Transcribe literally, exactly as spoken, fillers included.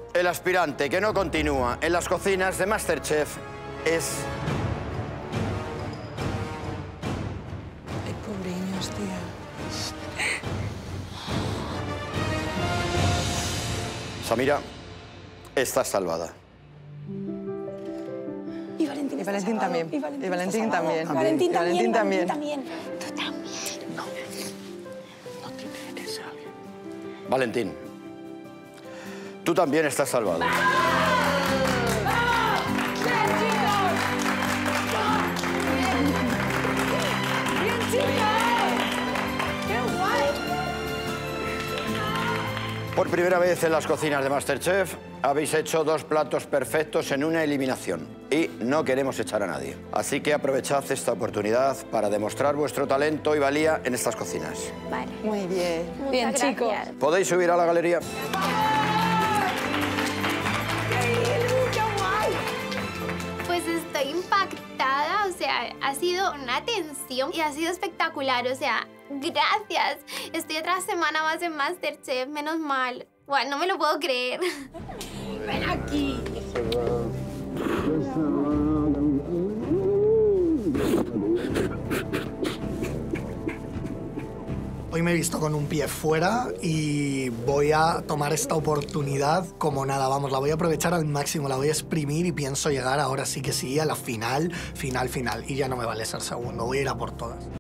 El aspirante que no continúa en las cocinas de MasterChef es... Ay, pobriños, tía. Samira, estás salvada. Y Valentín, Y Valentín también. Y Valentín, Y Valentín también. Y Valentín Y Valentín también. también. Tú también. No, no tiene que ser alguien. Valentín, tú también estás salvado. Por primera vez en las cocinas de MasterChef habéis hecho dos platos perfectos en una eliminación y no queremos echar a nadie. Así que aprovechad esta oportunidad para demostrar vuestro talento y valía en estas cocinas. Vale. Muy bien. Muchas Bien, gracias. chicos. ¿Podéis subir a la galería? Pues estoy impactada, o sea, ha sido una atención y ha sido espectacular, o sea, gracias. Estoy otra semana más en MasterChef, menos mal. Bueno, no me lo puedo creer. Ven aquí. Hoy me he visto con un pie fuera y voy a tomar esta oportunidad como nada, vamos, la voy a aprovechar al máximo, la voy a exprimir y pienso llegar ahora sí que sí a la final, final, final. Y ya no me vale ser segundo, voy a ir a por todas.